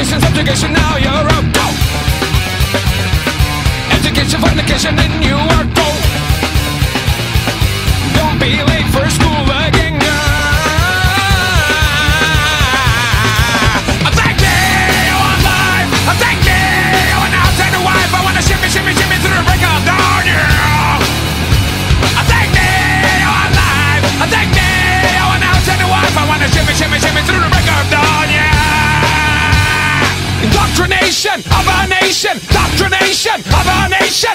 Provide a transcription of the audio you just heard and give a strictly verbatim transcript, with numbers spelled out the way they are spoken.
Education, subjugation, now you're out. Go! Education, fornication, then you are go. Don't be late for school again. I thank you on life. I thank you on outside the wife. I wanna shimmy, shimmy, shimmy through the break of dawn. Yeah. I thank you on life. I thank you on outside the wife. I wanna shimmy, shimmy, shimmy through the break of dawn. Yeah. Indoctrination of our nation. Indoctrination of our nation.